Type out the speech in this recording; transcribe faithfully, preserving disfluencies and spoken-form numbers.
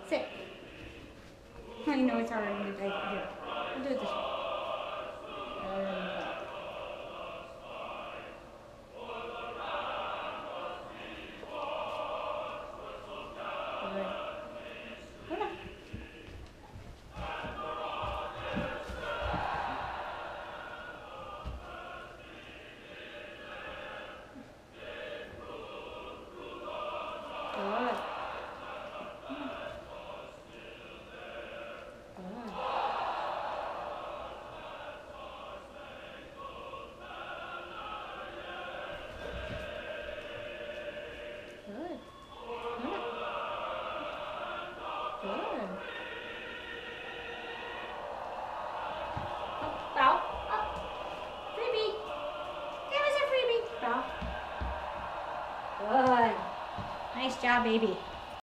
Sit. I know it's hard to take. Here. We'll do it this way. Uh, good. Hold on. Good. Good. Good. Good. Good. Oh, bow. Oh, freebie. Give us a freebie. Bow. Good. Nice job, baby.